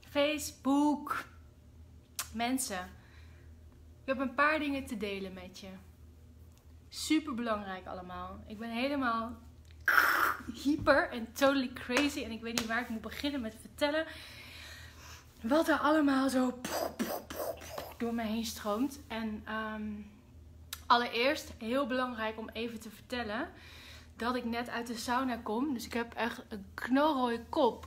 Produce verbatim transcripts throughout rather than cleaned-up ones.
Facebook. Mensen, ik heb een paar dingen te delen met je. Super belangrijk allemaal. Ik ben helemaal hyper en totally crazy. En ik weet niet waar ik moet beginnen met vertellen. Wat er allemaal zo door me heen stroomt. En um, allereerst, heel belangrijk om even te vertellen, dat ik net uit de sauna kom. Dus ik heb echt een knalrooie kop.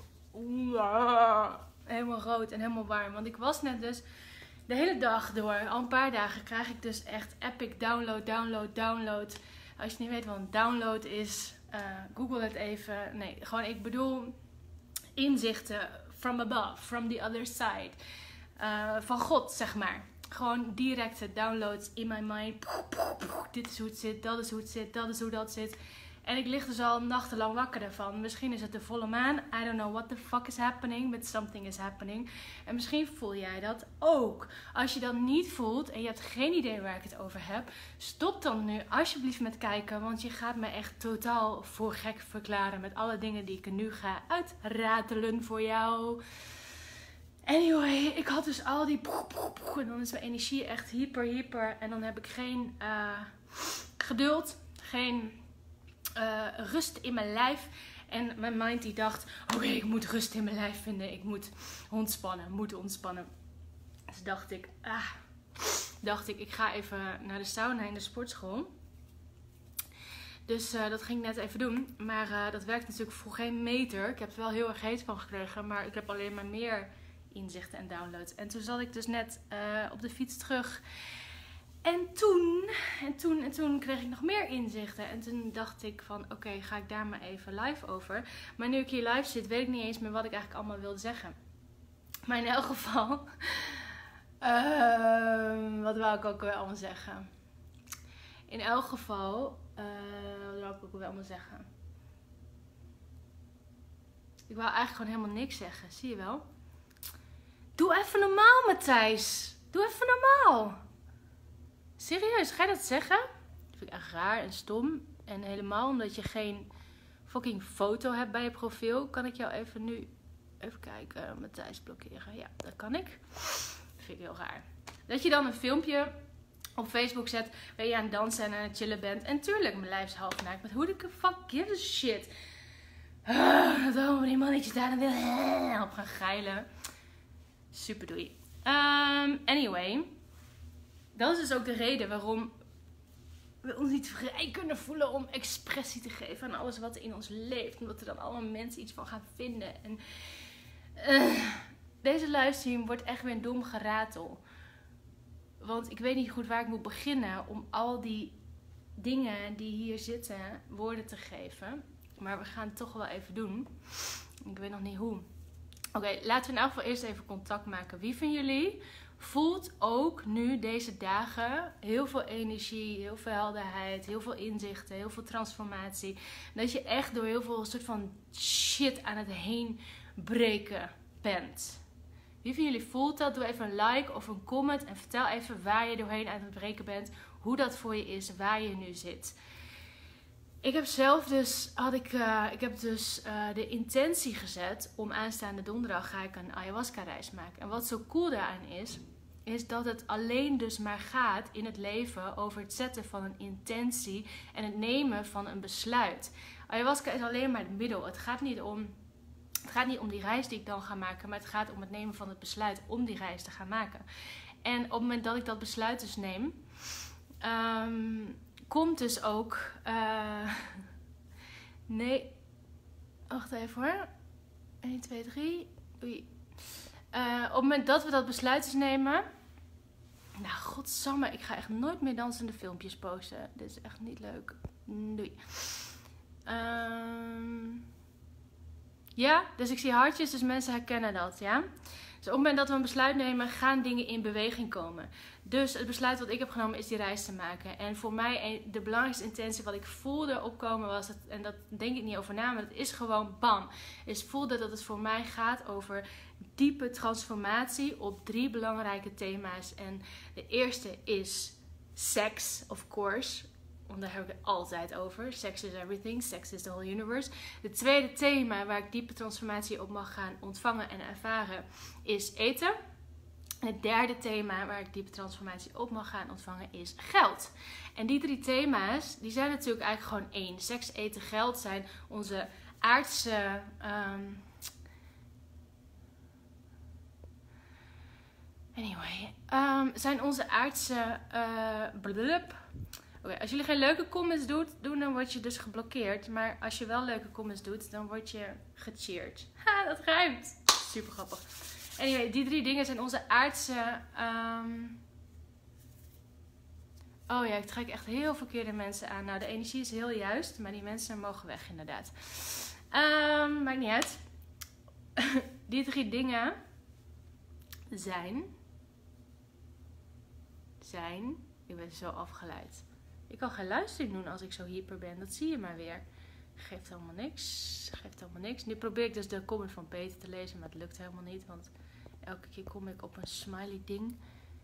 Helemaal rood en helemaal warm. Want ik was net dus de hele dag door, al een paar dagen, krijg ik dus echt epic download, download, download. Als je niet weet wat een download is, uh, google het even. Nee, gewoon ik bedoel inzichten from above, from the other side. Uh, van God, zeg maar. Gewoon directe downloads in my mind. Dit is hoe het zit, dat is hoe het zit, dat is hoe dat zit. En ik lig dus al nachtenlang wakker ervan. Misschien is het de volle maan. I don't know what the fuck is happening. But something is happening. En misschien voel jij dat ook. Als je dat niet voelt en je hebt geen idee waar ik het over heb, stop dan nu alsjeblieft met kijken. Want je gaat me echt totaal voor gek verklaren met alle dingen die ik er nu ga uitratelen voor jou. Anyway, ik had dus al die en dan is mijn energie echt hyper, hyper. En dan heb ik geen uh, geduld, geen uh, rust in mijn lijf. En mijn mind die dacht, oké, okay, ik moet rust in mijn lijf vinden. Ik moet ontspannen, moet ontspannen. Dus dacht ik, ah, dacht ik, ik ga even naar de sauna in de sportschool. Dus uh, dat ging ik net even doen. Maar uh, dat werkt natuurlijk voor geen meter. Ik heb er wel heel erg heet van gekregen. Maar ik heb alleen maar meer inzichten en downloads. En toen zat ik dus net uh, op de fiets terug. En toen, en toen, en toen kreeg ik nog meer inzichten. En toen dacht ik van, oké, okay, ga ik daar maar even live over. Maar nu ik hier live zit, weet ik niet eens meer wat ik eigenlijk allemaal wilde zeggen. Maar in elk geval, uh, wat wou ik ook weer allemaal zeggen? In elk geval, uh, wat wou ik ook weer allemaal zeggen? Ik wou eigenlijk gewoon helemaal niks zeggen, zie je wel? Doe even normaal, Matthijs. Doe even normaal. Serieus, ga je dat zeggen? Dat vind ik echt raar en stom. En helemaal omdat je geen fucking foto hebt bij je profiel, kan ik jou even nu, even kijken, Matthijs blokkeren. Ja, dat kan ik. Dat vind ik heel raar. Dat je dan een filmpje op Facebook zet waar je aan het dansen en aan het chillen bent. En tuurlijk, mijn lijf is half naakt. Maar who the fuck gives a shit? Uh, dat allemaal die mannetjes daar dan weer uh, op gaan geilen. Super doei. Um, anyway. Dat is dus ook de reden waarom we ons niet vrij kunnen voelen om expressie te geven aan alles wat in ons leeft. Omdat er dan allemaal mensen iets van gaan vinden. En uh, deze livestream wordt echt weer een dom geratel. Want ik weet niet goed waar ik moet beginnen om al die dingen die hier zitten woorden te geven. Maar we gaan het toch wel even doen. Ik weet nog niet hoe. Oké, okay, laten we in elk geval eerst even contact maken. Wie van jullie voelt ook nu deze dagen heel veel energie, heel veel helderheid, heel veel inzichten, heel veel transformatie. Dat je echt door heel veel soort van shit aan het heen breken bent. Wie van jullie voelt dat? Doe even een like of een comment en vertel even waar je doorheen aan het breken bent. Hoe dat voor je is, waar je nu zit. Ik heb zelf dus, had ik, uh, ik heb dus uh, de intentie gezet om aanstaande donderdag ga ik een ayahuasca reis maken. En wat zo cool daaraan is, is dat het alleen dus maar gaat in het leven over het zetten van een intentie en het nemen van een besluit. Ayahuasca is alleen maar het middel. Het gaat niet om, het gaat niet om die reis die ik dan ga maken, maar het gaat om het nemen van het besluit om die reis te gaan maken. En op het moment dat ik dat besluit dus neem, Um, komt dus ook... Uh, nee. Wacht even hoor. één, twee, drie. Oei. Uh, op het moment dat we dat besluit dus nemen... Nou, godsamme. Ik ga echt nooit meer dansende filmpjes posten. Dit is echt niet leuk. Doei. Um, ja, dus ik zie hartjes. Dus mensen herkennen dat, ja. Dus op het moment dat we een besluit nemen, gaan dingen in beweging komen. Dus het besluit wat ik heb genomen is die reis te maken. En voor mij de belangrijkste intentie wat ik voelde opkomen was, het, en dat denk ik niet over na, maar het is gewoon bam. Is voelde dat het voor mij gaat over diepe transformatie op drie belangrijke thema's. En de eerste is seks, of course. want daar heb ik het altijd over. Sex is everything, sex is the whole universe. Het tweede thema waar ik diepe transformatie op mag gaan ontvangen en ervaren is eten. En het derde thema waar ik diepe transformatie op mag gaan ontvangen is geld. En die drie thema's, die zijn natuurlijk eigenlijk gewoon één. Seks, eten, geld zijn onze aardse... Um... Anyway, um, zijn onze aardse... Uh... Oké, okay, als jullie geen leuke comments doet, doen, dan word je dus geblokkeerd. Maar als je wel leuke comments doet, dan word je gecheerd. Ha, dat ruimt. Super grappig. Anyway, die drie dingen zijn onze aardse... Um... Oh ja, ik trek echt heel verkeerde mensen aan. Nou, de energie is heel juist, maar die mensen mogen weg inderdaad. Um, maakt niet uit. Die drie dingen zijn... Zijn... Ik ben zo afgeleid. Ik kan geen luistering doen als ik zo hyper ben. Dat zie je maar weer. Geeft helemaal niks. Geeft helemaal niks. Nu probeer ik dus de comment van Peter te lezen, maar het lukt helemaal niet. Want elke keer kom ik op een smiley ding.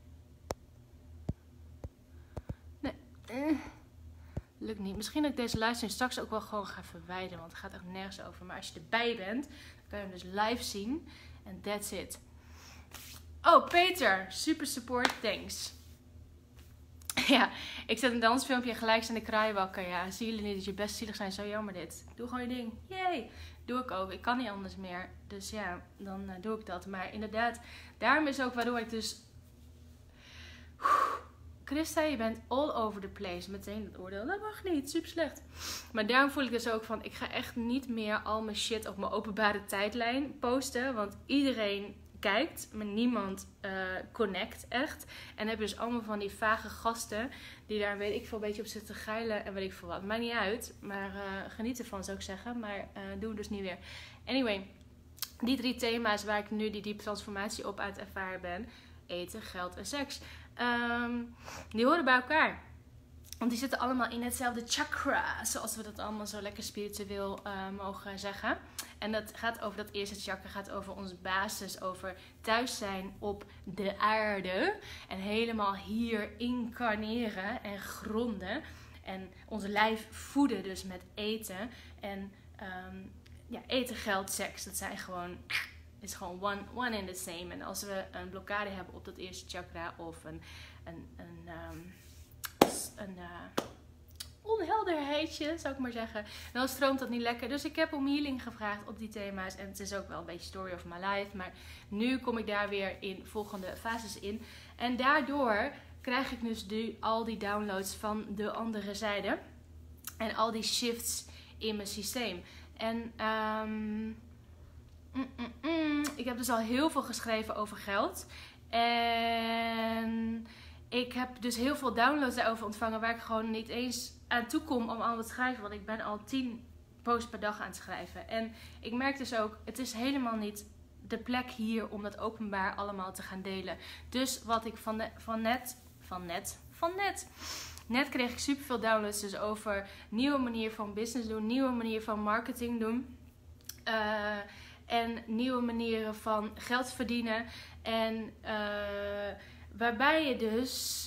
Nee. Eh. Lukt niet. Misschien dat ik deze livestream straks ook wel gewoon ga verwijderen. Want het gaat echt nergens over. Maar als je erbij bent, dan kan je hem dus live zien. En that's it. Oh, Peter. Super support. Thanks. Ja, ik zet een dansfilmpje en gelijk zijn de kraaien wakker. Ja, zien jullie niet dat je best zielig zijn? Zo jammer dit. Doe gewoon je ding. Yay. Doe ik ook. Ik kan niet anders meer. Dus ja, dan uh, doe ik dat. Maar inderdaad, daarom is ook waardoor ik dus... Christa, je bent all over the place. Meteen het oordeel. Dat mag niet. Super slecht. Maar daarom voel ik dus ook van... Ik ga echt niet meer al mijn shit op mijn openbare tijdlijn posten. Want iedereen... kijkt, maar niemand uh, connect echt. En dan heb je dus allemaal van die vage gasten die daar weet ik veel een beetje op zitten geilen en weet ik veel wat. Maakt niet uit, maar uh, geniet ervan zou ik zeggen. Maar uh, doe het dus niet weer. Anyway, die drie thema's waar ik nu die diepe transformatie op uit ervaren ben. Eten, geld en seks. Um, die horen bij elkaar. Want die zitten allemaal in hetzelfde chakra. Zoals we dat allemaal zo lekker spiritueel uh, mogen zeggen. En dat gaat over dat eerste chakra. Gaat over onze basis. Over thuis zijn op de aarde. En helemaal hier incarneren en gronden. En ons lijf voeden dus met eten. En um, ja, eten, geld, seks. Dat zijn gewoon... Het is gewoon one, one and the same. En als we een blokkade hebben op dat eerste chakra. Of een... een, een um, een uh, onhelderheidje, zou ik maar zeggen. Dan stroomt dat niet lekker. Dus ik heb om healing gevraagd op die thema's. En het is ook wel een beetje story of my life. Maar nu kom ik daar weer in volgende fases in. En daardoor krijg ik dus nu al die downloads van de andere zijde. En al die shifts in mijn systeem. En um, mm, mm, mm, ik heb dus al heel veel geschreven over geld. En... Ik heb dus heel veel downloads daarover ontvangen waar ik gewoon niet eens aan toe kom om allemaal te schrijven. Want ik ben al tien posts per dag aan het schrijven. En ik merk dus ook, het is helemaal niet de plek hier om dat openbaar allemaal te gaan delen. Dus wat ik van, de, van net, van net, van net... Net kreeg ik superveel downloads dus over nieuwe manier van business doen, nieuwe manier van marketing doen. Uh, en nieuwe manieren van geld verdienen. En... Uh, Waarbij je dus...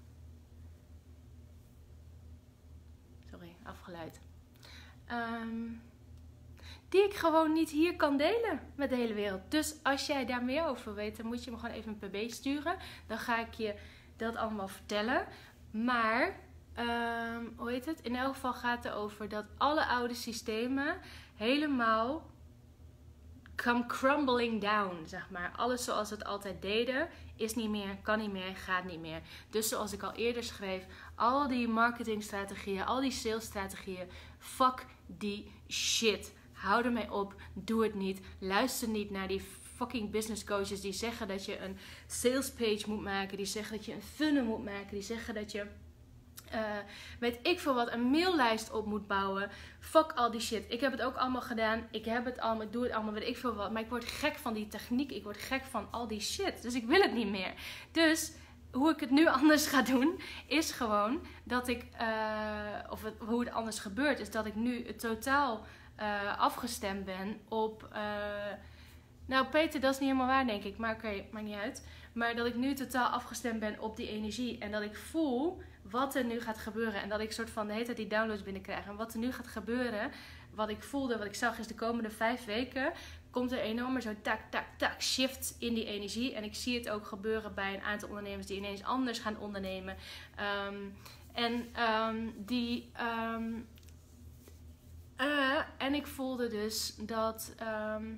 Sorry, afgeleid. Um, die ik gewoon niet hier kan delen met de hele wereld. Dus als jij daar meer over weet, dan moet je me gewoon even een pb sturen. Dan ga ik je dat allemaal vertellen. Maar, um, hoe heet het? In elk geval gaat het erover dat alle oude systemen helemaal... come crumbling down, zeg maar. Alles zoals we het altijd deden, is niet meer, kan niet meer, gaat niet meer. Dus zoals ik al eerder schreef, al die marketingstrategieën, al die salesstrategieën, fuck die shit. Hou ermee op, doe het niet. Luister niet naar die fucking business coaches die zeggen dat je een sales page moet maken, die zeggen dat je een funnel moet maken, die zeggen dat je... Uh, weet ik veel wat, een maillijst op moet bouwen. Fuck al die shit. Ik heb het ook allemaal gedaan. Ik heb het allemaal, ik doe het allemaal, weet ik veel wat. Maar ik word gek van die techniek. Ik word gek van al die shit. Dus ik wil het niet meer. Dus hoe ik het nu anders ga doen, is gewoon dat ik, uh, of het, hoe het anders gebeurt, is dat ik nu totaal uh, afgestemd ben op... Uh, nou Peter, dat is niet helemaal waar denk ik. Maar oké, okay, maakt niet uit. Maar dat ik nu totaal afgestemd ben op die energie. En dat ik voel... wat er nu gaat gebeuren. En dat ik soort van de hele tijd die downloads binnenkrijg. En wat er nu gaat gebeuren, wat ik voelde, wat ik zag, is de komende vijf weken komt er enorm zo'n tak, tak, tak shift in die energie. En ik zie het ook gebeuren bij een aantal ondernemers die ineens anders gaan ondernemen. Um, en um, die... Um, uh, en ik voelde dus dat... Um,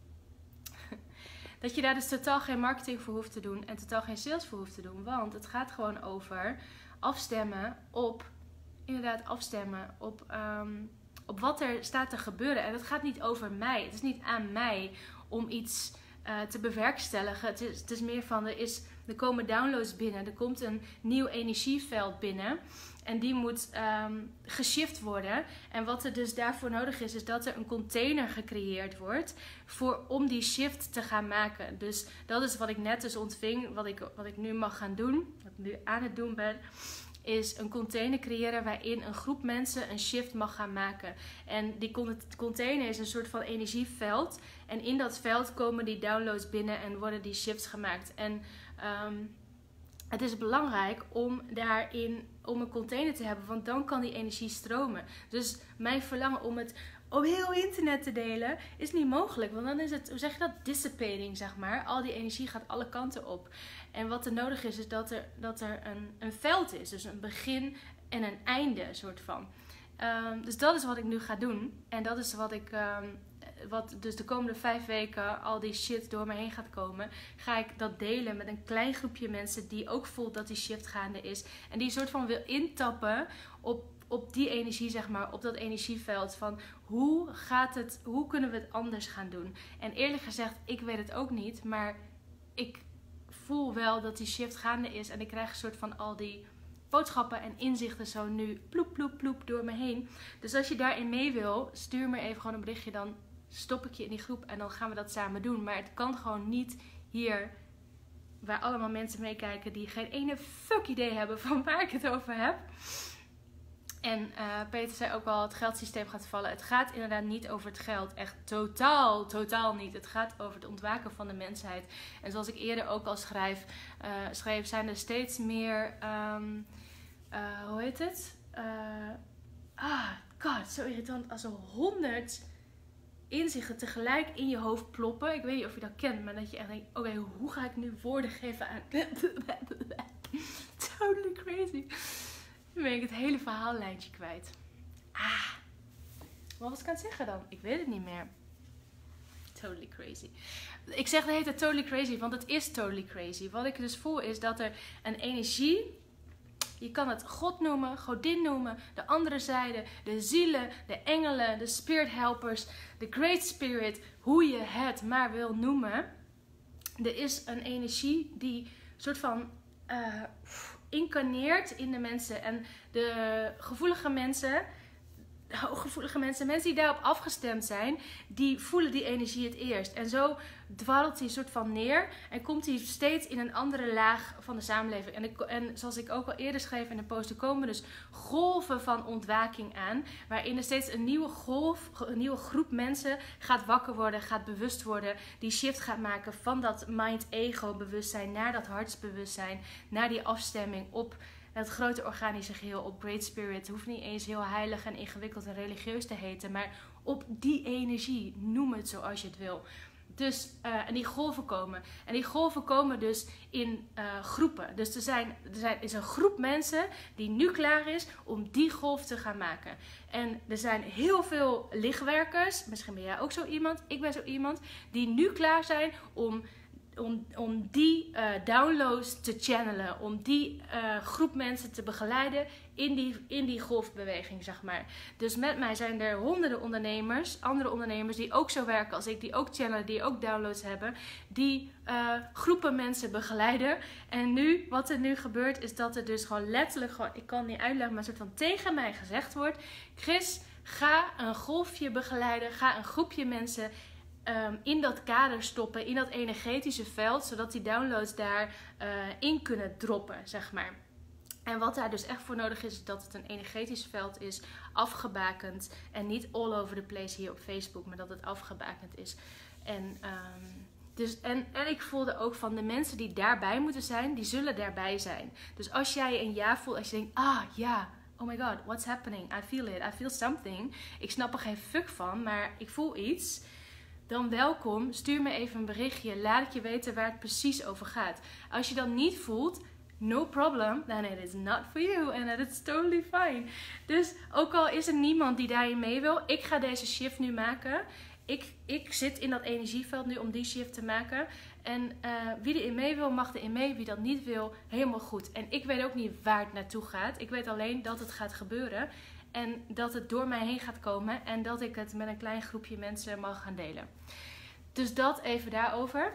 dat je daar dus totaal geen marketing voor hoeft te doen en totaal geen sales voor hoeft te doen. Want het gaat gewoon over afstemmen op, inderdaad afstemmen op, um, op wat er staat te gebeuren. En het gaat niet over mij. Het is niet aan mij om iets uh, te bewerkstelligen. Het is, het is meer van, er, is, er komen downloads binnen. Er komt een nieuw energieveld binnen. En die moet um, geshift worden. En wat er dus daarvoor nodig is, is dat er een container gecreëerd wordt voor, om die shift te gaan maken. Dus dat is wat ik net dus ontving, wat ik, wat ik nu mag gaan doen, wat ik nu aan het doen ben, is een container creëren waarin een groep mensen een shift mag gaan maken. En die container is een soort van energieveld. En in dat veld komen die downloads binnen en worden die shifts gemaakt. En... Um, Het is belangrijk om daarin om een container te hebben, want dan kan die energie stromen. Dus mijn verlangen om het op heel internet te delen is niet mogelijk. Want dan is het, hoe zeg je dat, dissipating, zeg maar. Al die energie gaat alle kanten op. En wat er nodig is, is dat er, dat er een, een veld is. Dus een begin en een einde, soort van. Um, dus dat is wat ik nu ga doen. En dat is wat ik... Um, wat dus de komende vijf weken al die shit door me heen gaat komen, ga ik dat delen met een klein groepje mensen die ook voelt dat die shift gaande is. En die soort van wil intappen op, op die energie, zeg maar, op dat energieveld van hoe gaat het, hoe kunnen we het anders gaan doen. En eerlijk gezegd, ik weet het ook niet, maar ik voel wel dat die shift gaande is en ik krijg een soort van al die boodschappen en inzichten zo nu ploep, ploep, ploep door me heen. Dus als je daarin mee wil, stuur me even gewoon een berichtje, dan stop ik je in die groep en dan gaan we dat samen doen. Maar het kan gewoon niet hier, waar allemaal mensen meekijken die geen ene fuck idee hebben van waar ik het over heb. En uh, Peter zei ook al, het geldsysteem gaat vallen. Het gaat inderdaad niet over het geld. Echt totaal, totaal niet. Het gaat over het ontwaken van de mensheid. En zoals ik eerder ook al schrijf, uh, schreef, zijn er steeds meer, um, uh, hoe heet het? Uh, ah, god, zo irritant. Als er honderd inzichten tegelijk in je hoofd ploppen. Ik weet niet of je dat kent, maar dat je echt denkt, oké, okay, hoe ga ik nu woorden geven aan... Totally crazy. Nu ben ik het hele verhaallijntje kwijt. Ah, wat was ik aan het zeggen dan? Ik weet het niet meer. Totally crazy. Ik zeg de hele tijd totally crazy, want het is totally crazy. Wat ik dus voel is dat er een energie... Je kan het God noemen, Godin noemen, de andere zijde, de zielen, de engelen, de spirit helpers, de great spirit, hoe je het maar wil noemen. Er is een energie die soort van uh, incarneert in de mensen. En de gevoelige mensen, de hooggevoelige mensen, mensen die daarop afgestemd zijn, die voelen die energie het eerst. En zo dwarrelt hij soort van neer en komt hij steeds in een andere laag van de samenleving. En, ik, en zoals ik ook al eerder schreef in de post, er komen dus golven van ontwaking aan, waarin er steeds een nieuwe golf, een nieuwe groep mensen gaat wakker worden, gaat bewust worden, die shift gaat maken van dat mind-ego bewustzijn naar dat hartsbewustzijn, naar die afstemming op het grote organische geheel, op Great Spirit. Het hoeft niet eens heel heilig en ingewikkeld en religieus te heten, maar op die energie, noem het zoals je het wil. Dus, uh, en die golven komen. En die golven komen dus in uh, groepen. Dus er, zijn, er zijn, is een groep mensen die nu klaar is om die golf te gaan maken. En er zijn heel veel lichtwerkers, misschien ben jij ook zo iemand, ik ben zo iemand, die nu klaar zijn om... Om, om die uh, downloads te channelen. Om die uh, groep mensen te begeleiden in die, in die golfbeweging, zeg maar. Dus met mij zijn er honderden ondernemers, andere ondernemers die ook zo werken als ik, die ook channelen, die ook downloads hebben, die uh, groepen mensen begeleiden. En nu, wat er nu gebeurt, is dat er dus gewoon letterlijk, gewoon, ik kan het niet uitleggen, maar een soort van tegen mij gezegd wordt: Chris, ga een golfje begeleiden, ga een groepje mensen Um, in dat kader stoppen, in dat energetische veld, zodat die downloads daar uh, in kunnen droppen, zeg maar. En wat daar dus echt voor nodig is, is dat het een energetisch veld is, afgebakend en niet all over the place hier op Facebook, maar dat het afgebakend is. En um, Dus, en, en ik voelde ook van de mensen die daarbij moeten zijn, die zullen daarbij zijn. Dus als jij een ja voelt, als je denkt, ah ja, oh my god, what's happening? I feel it, I feel something. Ik snap er geen fuck van, maar ik voel iets. Dan welkom, stuur me even een berichtje. Laat ik je weten waar het precies over gaat. Als je dat niet voelt, no problem, then it is not for you. And that is totally fine. Dus ook al is er niemand die daarin mee wil, ik ga deze shift nu maken. Ik, ik zit in dat energieveld nu om die shift te maken. En uh, wie erin mee wil, mag erin mee. Wie dat niet wil, helemaal goed. En ik weet ook niet waar het naartoe gaat. Ik weet alleen dat het gaat gebeuren. En dat het door mij heen gaat komen. En dat ik het met een klein groepje mensen mag gaan delen. Dus dat even daarover.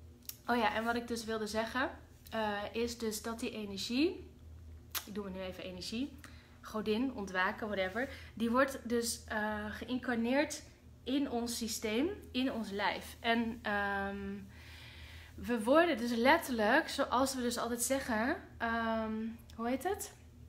Oh ja, en wat ik dus wilde zeggen. Uh, is dus dat die energie. Ik doe me nu even energie. Godin, ontwaken, whatever. Die wordt dus uh, geïncarneerd in ons systeem. In ons lijf. En um, we worden dus letterlijk, zoals we dus altijd zeggen. Um, hoe heet het?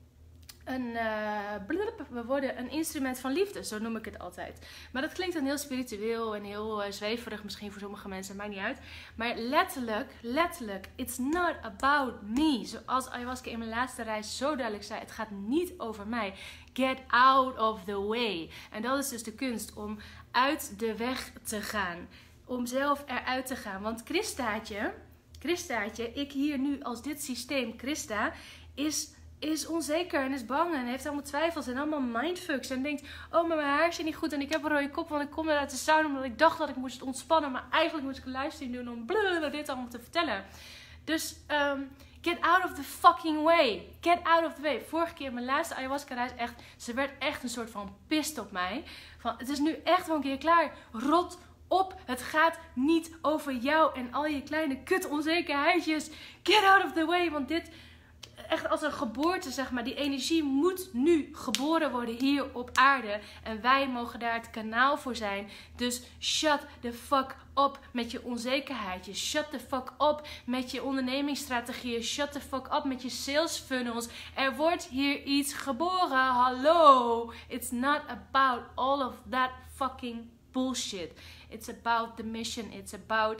Een, uh, blub, we worden een instrument van liefde, zo noem ik het altijd. Maar dat klinkt dan heel spiritueel en heel uh, zweverig misschien voor sommige mensen, maakt niet uit. Maar letterlijk, letterlijk, it's not about me. Zoals ayahuasca in mijn laatste reis zo duidelijk zei, het gaat niet over mij. Get out of the way. En dat is dus de kunst, om uit de weg te gaan. Om zelf eruit te gaan. Want Christaatje, Christaatje, ik hier nu als dit systeem, Christa, is... is onzeker en is bang en heeft allemaal twijfels en allemaal mindfucks. En denkt, oh, maar mijn haar zit niet goed en ik heb een rode kop, want ik kom uit de sauna omdat ik dacht dat ik moest ontspannen. Maar eigenlijk moest ik een livestream doen om blablabla dit allemaal te vertellen. Dus, um, get out of the fucking way. Get out of the way. Vorige keer, mijn laatste ayahuasca reis, echt, ze werd echt een soort van pist op mij. Van, het is nu echt wel een keer klaar. Rot op. Het gaat niet over jou en al je kleine kut onzekerheidjes. Get out of the way, want dit... echt als een geboorte, zeg maar. Die energie moet nu geboren worden hier op aarde. En wij mogen daar het kanaal voor zijn. Dus shut the fuck up met je onzekerheid. Shut the fuck up met je ondernemingsstrategieën. Shut the fuck up met je sales funnels. Er wordt hier iets geboren. Hallo. It's not about all of that fucking bullshit. It's about the mission. It's about...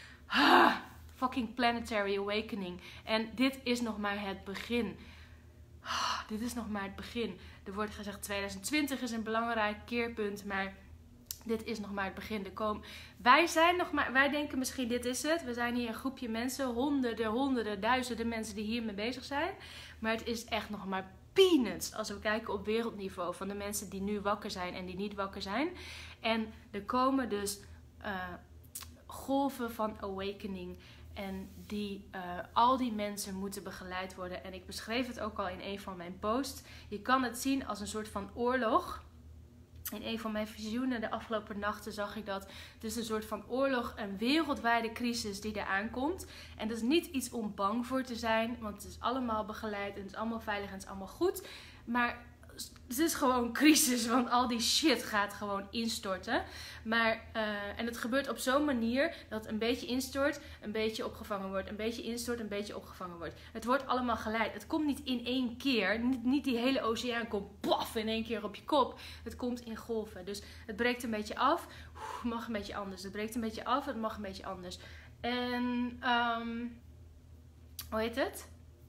Ah, fucking planetary awakening. En dit is nog maar het begin. Oh, dit is nog maar het begin. Er wordt gezegd twintig twintig is een belangrijk keerpunt. Maar dit is nog maar het begin. Er komen... Wij zijn nog maar... Wij denken misschien dit is het. We zijn hier een groepje mensen. Honderden, honderden, duizenden mensen die hiermee bezig zijn. Maar het is echt nog maar peanuts. Als we kijken op wereldniveau. Van de mensen die nu wakker zijn en die niet wakker zijn. En er komen dus uh, golven van awakening. En die, uh, al die mensen moeten begeleid worden. En ik beschreef het ook al in een van mijn posts. Je kan het zien als een soort van oorlog. In een van mijn visioenen de afgelopen nachten zag ik dat. Het is een soort van oorlog, een wereldwijde crisis die er aankomt. En dat is niet iets om bang voor te zijn. Want het is allemaal begeleid en het is allemaal veilig en het is allemaal goed. Maar het is gewoon crisis, want al die shit gaat gewoon instorten. Maar, uh, en het gebeurt op zo'n manier dat een beetje instort, een beetje opgevangen wordt. Een beetje instort, een beetje opgevangen wordt. Het wordt allemaal geleid. Het komt niet in één keer. Niet, niet die hele oceaan komt paf in één keer op je kop. Het komt in golven. Dus het breekt een beetje af. Het mag een beetje anders. Het breekt een beetje af. Het mag een beetje anders. En, um, hoe heet het?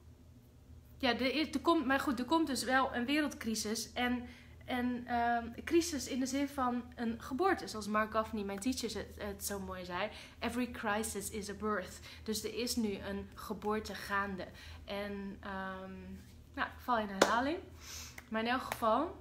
Ja, er, er komt, maar goed, er komt dus wel een wereldcrisis. En, en uh, crisis in de zin van een geboorte. Zoals Mark Gaffney, mijn teacher, het, het zo mooi zei. Every crisis is a birth. Dus er is nu een geboorte gaande. En, um, nou, ik val in herhaling. Maar in elk geval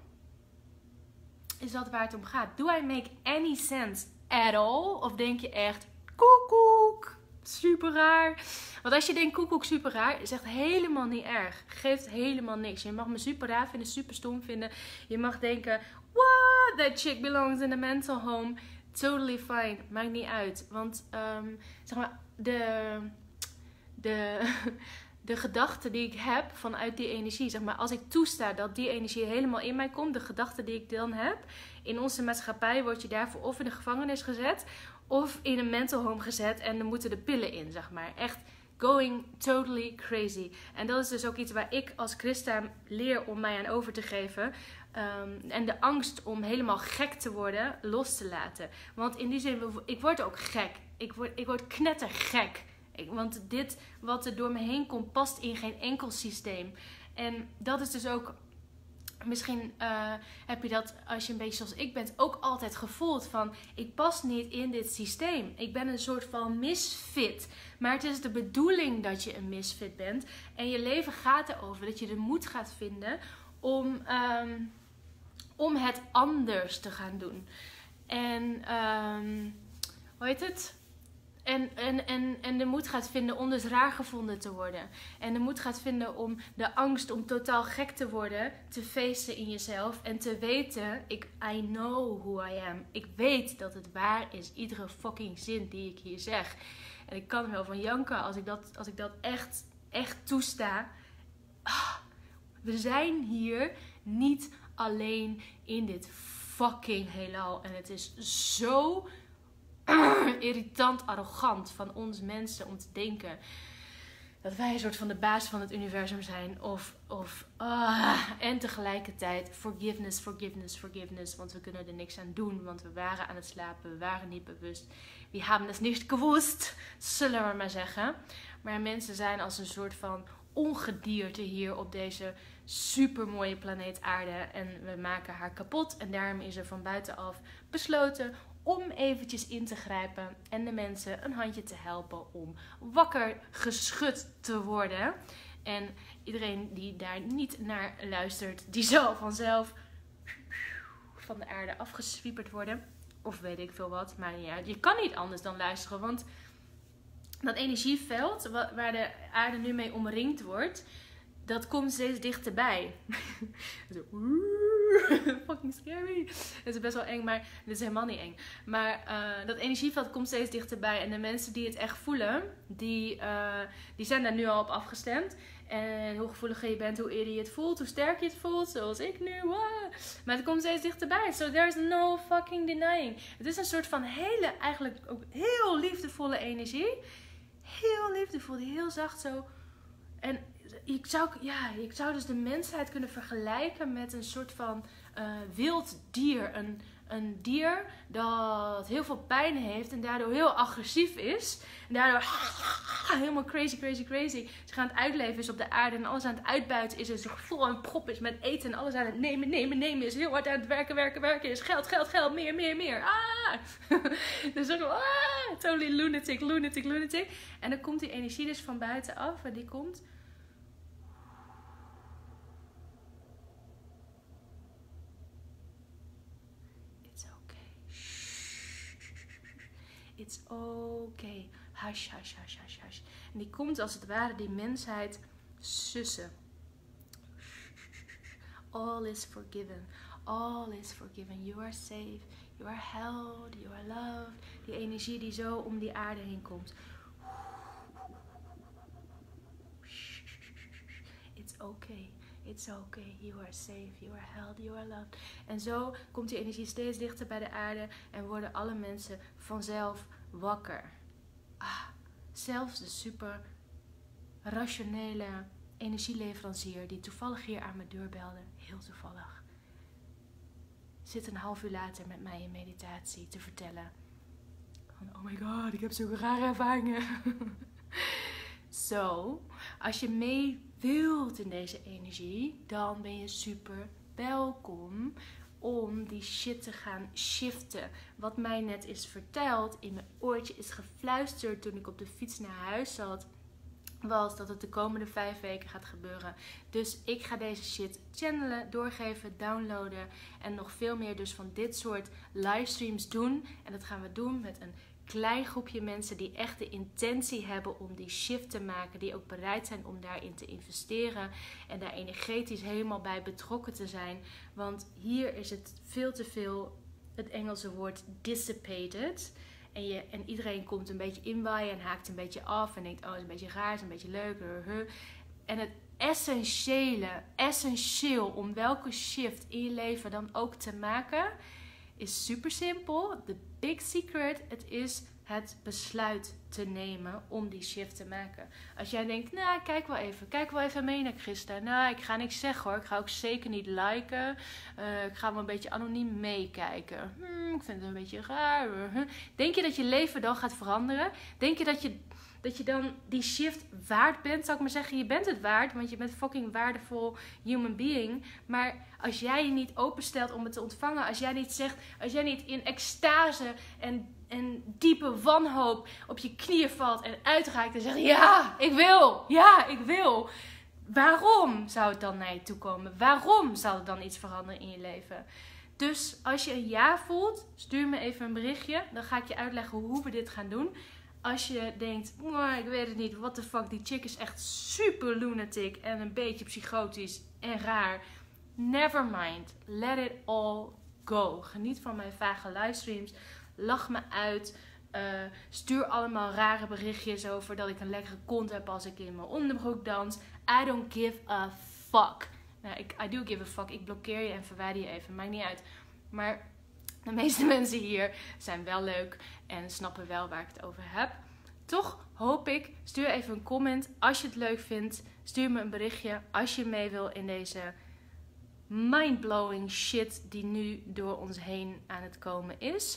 is dat waar het om gaat. Do I make any sense at all? Of denk je echt, koekoek, super raar. Want als je denkt koekoek super raar, is echt helemaal niet erg. Geeft helemaal niks. Je mag me super raar vinden, super stom vinden. Je mag denken, what, that chick belongs in a mental home. Totally fine. Maakt niet uit. Want um, zeg maar, de, de, de gedachten die ik heb vanuit die energie. Zeg maar, als ik toesta dat die energie helemaal in mij komt. De gedachten die ik dan heb. In onze maatschappij word je daarvoor of in de gevangenis gezet. Of in een mental home gezet. En dan moeten de pillen in, zeg maar. Echt going totally crazy. En dat is dus ook iets waar ik als Christa leer om mij aan over te geven. Um, en de angst om helemaal gek te worden los te laten. Want in die zin, ik word ook gek. Ik word, ik word knettergek. Ik, want dit wat er door me heen komt, past in geen enkel systeem. En dat is dus ook... Misschien uh, heb je dat, als je een beetje zoals ik bent, ook altijd gevoeld van... Ik pas niet in dit systeem. Ik ben een soort van misfit. Maar het is de bedoeling dat je een misfit bent. En je leven gaat erover dat je de moed gaat vinden om, um, om het anders te gaan doen. En, um, hoe heet het? En, en, en, en de moed gaat vinden om dus raar gevonden te worden. En de moed gaat vinden om de angst om totaal gek te worden te feesten in jezelf. En te weten, ik, I know who I am. Ik weet dat het waar is. Iedere fucking zin die ik hier zeg. En ik kan er wel van janken als ik dat, als ik dat echt, echt toesta. Ah, we zijn hier niet alleen in dit fucking heelal. En het is zo... irritant, arrogant van ons mensen om te denken dat wij een soort van de baas van het universum zijn. Of, of uh, en tegelijkertijd forgiveness, forgiveness, forgiveness. Want we kunnen er niks aan doen. Want we waren aan het slapen. We waren niet bewust. We hebben het niet gewusst. Zullen we maar zeggen. Maar mensen zijn als een soort van ongedierte hier op deze supermooie planeet aarde. En we maken haar kapot. En daarom is er van buitenaf besloten om eventjes in te grijpen en de mensen een handje te helpen om wakker geschud te worden. En iedereen die daar niet naar luistert, die zal vanzelf van de aarde afgeswieperd worden. Of weet ik veel wat, maar ja, je kan niet anders dan luisteren, want dat energieveld waar de aarde nu mee omringd wordt, dat komt steeds dichterbij. Fucking scary. Het is best wel eng, maar dit is helemaal niet eng. Maar uh, dat energieveld komt steeds dichterbij. En de mensen die het echt voelen, die, uh, die zijn daar nu al op afgestemd. En hoe gevoeliger je bent, hoe eerder je het voelt, hoe sterker je het voelt. Zoals ik nu. Wow. Maar het komt steeds dichterbij. So there's no fucking denying. Het is een soort van hele, eigenlijk ook heel liefdevolle energie. Heel liefdevol, die heel zacht zo. En ik zou, ja, ik zou dus de mensheid kunnen vergelijken met een soort van uh, wild dier. Een, een dier dat heel veel pijn heeft en daardoor heel agressief is. En daardoor helemaal crazy, crazy, crazy zich aan het uitleven is op de aarde. En alles aan het uitbuiten is. En zich vol en prop is met eten. En alles aan het nemen, nemen, nemen is. Heel hard aan het werken, werken, werken is. Geld, geld, geld. Meer, meer, meer. Ah! Dus ook ah! Totally lunatic, lunatic, lunatic. En dan komt die energie dus van buitenaf. En die komt... It's okay. Hush, hush, hush, hush, hush. En die komt als het ware die mensheid sussen. All is forgiven. All is forgiven. You are safe. You are held. You are loved. Die energie die zo om die aarde heen komt. It's okay. It's okay, you are safe, you are held, you are loved. En zo komt die energie steeds dichter bij de aarde en worden alle mensen vanzelf wakker. Ah, zelfs de super rationele energieleverancier die toevallig hier aan mijn deur belde, heel toevallig, zit een half uur later met mij in meditatie te vertellen. Van, oh my god, ik heb zulke rare ervaringen. Zo, so, als je mee wilt in deze energie, dan ben je super welkom om die shit te gaan shiften. Wat mij net is verteld, in mijn oortje is gefluisterd toen ik op de fiets naar huis zat, was dat het de komende vijf weken gaat gebeuren. Dus ik ga deze shit channelen, doorgeven, downloaden en nog veel meer dus van dit soort livestreams doen. En dat gaan we doen met een klein groepje mensen die echt de intentie hebben om die shift te maken. Die ook bereid zijn om daarin te investeren. En daar energetisch helemaal bij betrokken te zijn. Want hier is het veel te veel, het Engelse woord dissipated. En, je, en iedereen komt een beetje inwaaien en haakt een beetje af. En denkt, oh, het is een beetje raar, het is een beetje leuk. En het essentiële, essentieel om welke shift in je leven dan ook te maken, is super simpel. The big secret, het is het besluit te nemen om die shift te maken. Als jij denkt, nou, kijk wel even. Kijk wel even mee naar Christa. Nou, ik ga niks zeggen hoor. Ik ga ook zeker niet liken. Uh, ik ga wel een beetje anoniem meekijken. Hmm, ik vind het een beetje raar. Denk je dat je leven dan gaat veranderen? Denk je dat je, dat je dan die shift waard bent? Zou ik maar zeggen, je bent het waard. Want je bent een fucking waardevol human being. Maar als jij je niet openstelt om het te ontvangen. Als jij niet zegt, als jij niet in extase en... en diepe wanhoop op je knieën valt en uitraakt en zegt, ja, ik wil, ja, ik wil. Waarom zou het dan naar je toe komen? Waarom zou er dan iets veranderen in je leven? Dus als je een ja voelt, stuur me even een berichtje. Dan ga ik je uitleggen hoe we dit gaan doen. Als je denkt, ik weet het niet, what the fuck, die chick is echt super lunatic en een beetje psychotisch en raar. Never mind, let it all go. Geniet van mijn vage livestreams. Lach me uit. Uh, stuur allemaal rare berichtjes over dat ik een lekkere kont heb als ik in mijn onderbroek dans. I don't give a fuck. Nou, ik, I do give a fuck. Ik blokkeer je en verwijder je even. Maakt niet uit. Maar de meeste mensen hier zijn wel leuk en snappen wel waar ik het over heb. Toch hoop ik, stuur even een comment als je het leuk vindt. Stuur me een berichtje als je mee wil in deze mindblowing shit die nu door ons heen aan het komen is.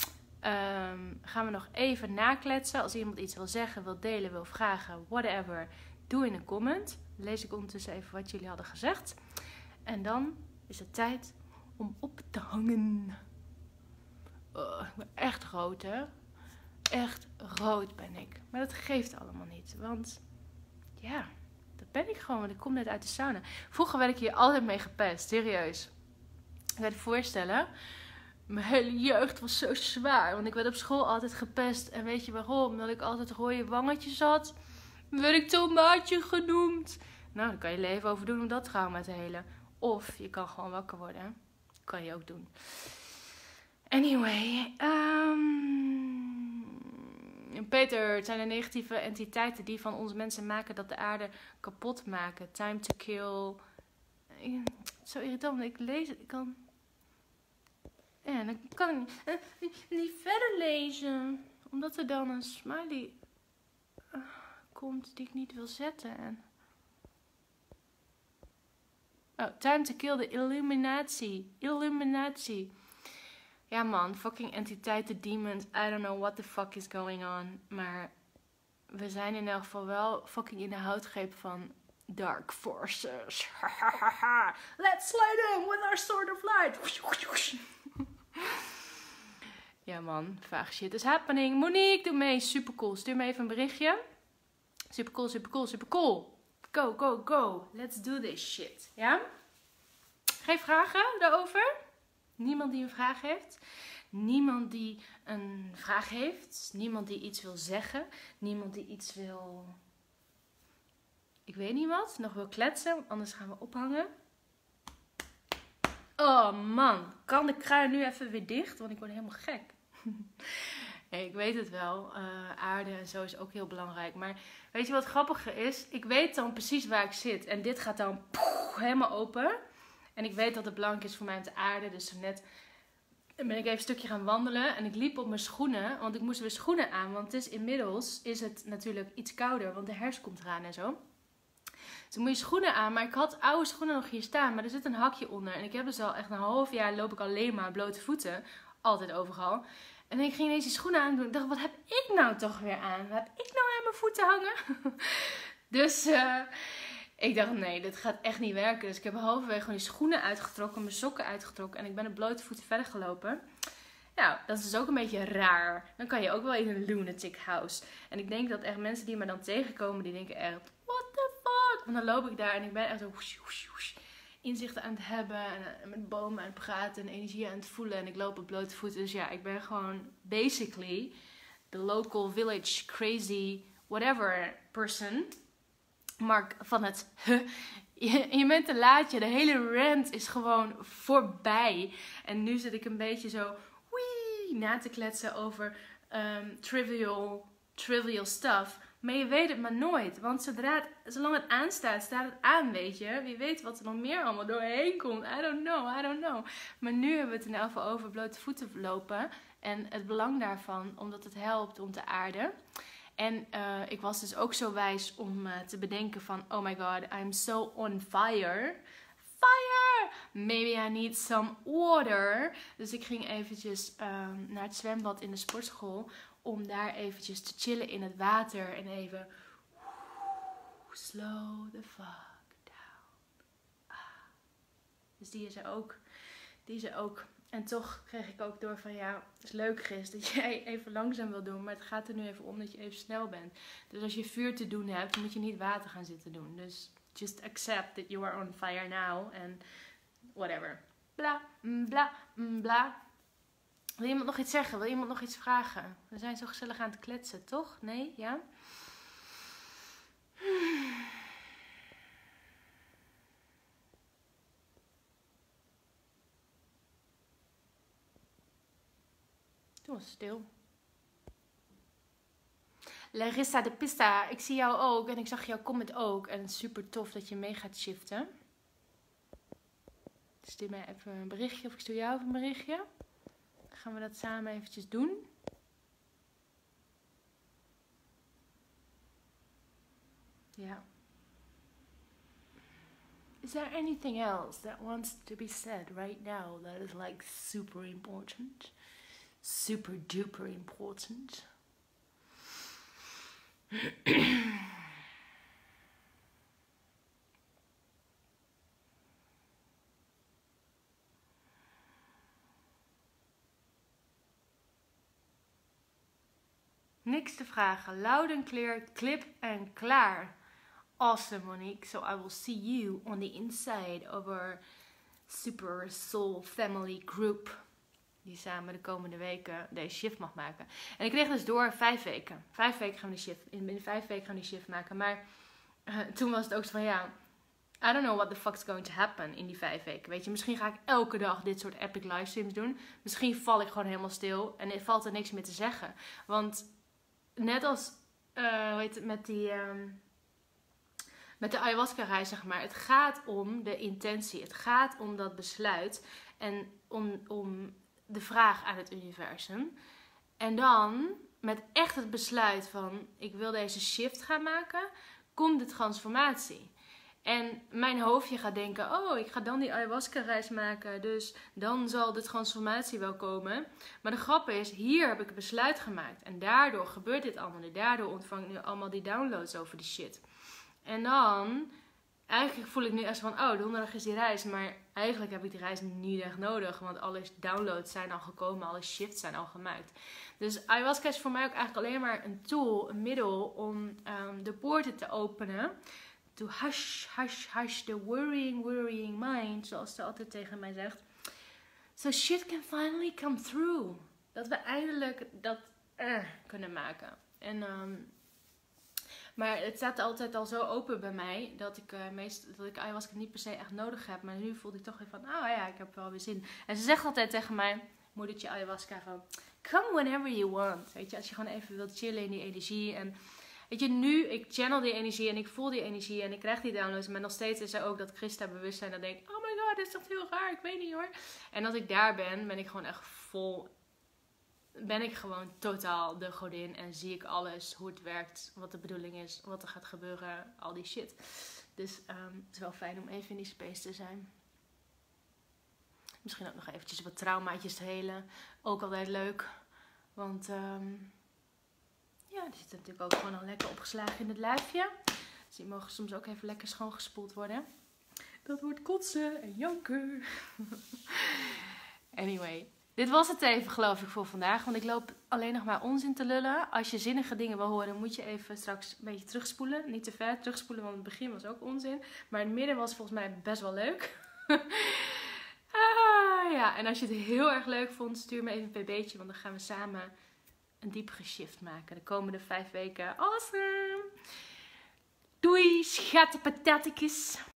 Um, gaan we nog even nakletsen. Als iemand iets wil zeggen, wil delen, wil vragen, whatever, doe in een comment. Lees ik ondertussen even wat jullie hadden gezegd. En dan is het tijd om op te hangen. Oh, ik ben echt rood, hè? Echt rood ben ik. Maar dat geeft allemaal niet. Want ja, dat ben ik gewoon. Want ik kom net uit de sauna. Vroeger werd ik hier altijd mee gepest. Serieus. Ik kan je voorstellen. Mijn hele jeugd was zo zwaar. Want ik werd op school altijd gepest. En weet je waarom? Omdat ik altijd rode wangetjes had. Werd ik tomaatje genoemd. Nou, dan kan je leven over doen om dat trauma te helen. Of je kan gewoon wakker worden. Hè? Kan je ook doen. Anyway. Um... Peter, het zijn de negatieve entiteiten die van ons mensen maken dat de aarde kapot maken. Time to kill. Zo irritant. Ik lees het. Ik kan... Ja, dan kan ik niet, uh, niet verder lezen. Omdat er dan een smiley uh, komt die ik niet wil zetten. En... Oh, time to kill the Illuminati. Illuminati. Ja man, fucking entiteiten, demons. I don't know what the fuck is going on. Maar we zijn in elk geval wel fucking in de houtgreep van dark forces. Let's slide in with our sword of light. Ja man, vaag shit is happening. Monique, doe mee. Super cool. Stuur me even een berichtje. Super cool, super cool, super cool. Go, go, go. Let's do this shit. Ja? Geen vragen daarover? Niemand die een vraag heeft? Niemand die een vraag heeft? Niemand die iets wil zeggen? Niemand die iets wil... Ik weet niet wat. Nog wil kletsen? Anders gaan we ophangen. Oh man, kan de kraan nu even weer dicht? Want ik word helemaal gek. Nee, ik weet het wel. Uh, aarde en zo is ook heel belangrijk. Maar weet je wat grappiger is? Ik weet dan precies waar ik zit. En dit gaat dan poeh, helemaal open. En ik weet dat het belangrijk is voor mij om te aarden. Dus zo net ben ik even een stukje gaan wandelen. En ik liep op mijn schoenen. Want ik moest weer schoenen aan. Want het is inmiddels is het natuurlijk iets kouder. Want de herfst komt eraan en zo. Dus dan moet je schoenen aan. Maar ik had oude schoenen nog hier staan. Maar er zit een hakje onder. En ik heb dus al echt een half jaar loop ik alleen maar blote voeten. Altijd overal. En ik ging ineens die schoenen aan doen. Ik dacht, wat heb ik nou toch weer aan? Wat heb ik nou aan mijn voeten hangen? Dus uh, ik dacht, nee, dit gaat echt niet werken. Dus ik heb halverwege gewoon die schoenen uitgetrokken. Mijn sokken uitgetrokken. En ik ben op blote voeten verder gelopen. Nou, dat is dus ook een beetje raar. Dan kan je ook wel in een lunatic house. En ik denk dat echt mensen die me dan tegenkomen, die denken echt, what the fuck? Want dan loop ik daar en ik ben echt zo woesh, woesh, woesh, inzichten aan het hebben. En met bomen aan het praten en energie aan het voelen. En ik loop op blote voeten. Dus ja, ik ben gewoon basically the local village crazy whatever person. Mark van het je, je bent te laatje. De hele rant is gewoon voorbij. En nu zit ik een beetje zo wee, na te kletsen over um, trivial, trivial stuff. Maar je weet het maar nooit. Want zodra het, zolang het aanstaat, staat het aan, weet je. Wie weet wat er nog meer allemaal doorheen komt. I don't know, I don't know. Maar nu hebben we het in elk geval over blote voeten lopen. En het belang daarvan, omdat het helpt om te aarden. En uh, ik was dus ook zo wijs om uh, te bedenken van, oh my god, I'm so on fire. Fire! Maybe I need some water. Dus ik ging eventjes uh, naar het zwembad in de sportschool. Om daar eventjes te chillen in het water. En even slow the fuck down. Ah. Dus die is er ook. Die is er ook. En toch kreeg ik ook door van, ja, het is leuk Chris dat jij even langzaam wil doen. Maar het gaat er nu even om dat je even snel bent. Dus als je vuur te doen hebt, moet je niet water gaan zitten doen. Dus just accept that you are on fire now. En whatever. Bla, bla, bla. Wil iemand nog iets zeggen? Wil iemand nog iets vragen? We zijn zo gezellig aan het kletsen, toch? Nee? Ja? Toen was het stil. Larissa de Pista, ik zie jou ook en ik zag jouw comment ook. En super tof dat je mee gaat shiften. Stuur mij even een berichtje of ik stuur jou even een berichtje. Dan gaan we dat samen eventjes doen. Ja. Is there anything else that wants to be said right now that is like super important? Super duper important. Niks te vragen. Loud and clear, clip en klaar. Awesome, Monique. So I will see you on the inside of our super soul family group. Die samen de komende weken deze shift mag maken. En ik kreeg dus door vijf weken. Vijf weken gaan we de shift. In binnen vijf weken gaan we die shift maken. Maar uh, toen was het ook zo van ja. I don't know what the fuck's going to happen in die vijf weken. Weet je, misschien ga ik elke dag dit soort epic livestreams doen. Misschien val ik gewoon helemaal stil. En er valt er niks meer te zeggen. Want net als uh, hoe heet het, met die. Um, Met de ayahuasca reis, zeg maar. Het gaat om de intentie. Het gaat om dat besluit. En om, om de vraag aan het universum. En dan, met echt het besluit van, ik wil deze shift gaan maken, komt de transformatie. En mijn hoofdje gaat denken, oh, ik ga dan die ayahuasca reis maken. Dus dan zal de transformatie wel komen. Maar de grap is, hier heb ik het besluit gemaakt. En daardoor gebeurt dit allemaal nu. Daardoor ontvang ik nu allemaal die downloads over die shit. En dan, eigenlijk voel ik nu echt van, oh, donderdag is die reis. Maar eigenlijk heb ik die reis niet echt nodig. Want alle downloads zijn al gekomen, alle shifts zijn al gemaakt. Dus ayahuasca is voor mij ook eigenlijk alleen maar een tool, een middel om um, de poorten te openen. To hush, hush, hush the worrying, worrying mind. Zoals ze altijd tegen mij zegt. So shit can finally come through. Dat we eindelijk dat uh, kunnen maken. En... Um, Maar het staat altijd al zo open bij mij dat ik, uh, meest, dat ik ayahuasca niet per se echt nodig heb. Maar nu voelde ik toch weer van, oh ja, ik heb wel weer zin. En ze zegt altijd tegen mij, moedertje ayahuasca, van come whenever you want. Weet je, als je gewoon even wilt chillen in die energie. En weet je, nu, ik channel die energie en ik voel die energie en ik krijg die downloads. Maar nog steeds is er ook dat Christa bewustzijn dat denkt, oh my god, dit is toch heel raar, ik weet niet hoor. En als ik daar ben, ben ik gewoon echt vol... ben ik gewoon totaal de godin en zie ik alles, hoe het werkt, wat de bedoeling is, wat er gaat gebeuren, al die shit. Dus um, het is wel fijn om even in die space te zijn. Misschien ook nog eventjes wat traumaatjes te helen. Ook altijd leuk. Want um, ja, die zitten natuurlijk ook gewoon al lekker opgeslagen in het lijfje. Dus die mogen soms ook even lekker schoongespoeld worden. Dat wordt kotsen en janken. Anyway. Dit was het even, geloof ik, voor vandaag. Want ik loop alleen nog maar onzin te lullen. Als je zinnige dingen wil horen, moet je even straks een beetje terugspoelen. Niet te ver terugspoelen, want het begin was ook onzin. Maar het midden was volgens mij best wel leuk. ah, ja, en als je het heel erg leuk vond, stuur me even een pb'tje. Want dan gaan we samen een diepere shift maken. De komende vijf weken. Awesome! Doei, schatten patatekes!